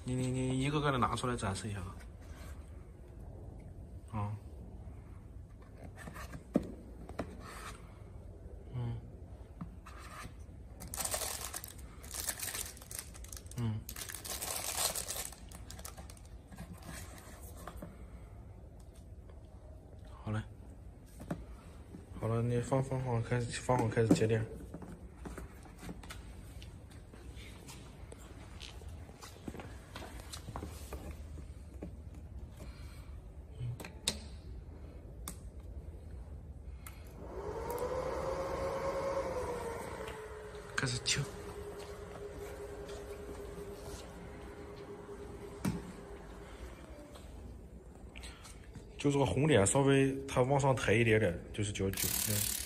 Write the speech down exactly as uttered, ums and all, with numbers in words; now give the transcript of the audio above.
你你你一个个的拿出来展示一下。啊。嗯。嗯。好嘞。好了，你放放好，开始放好，开始接电。开始揪，就这个红点稍微它往上抬一点点，就是九九。嗯。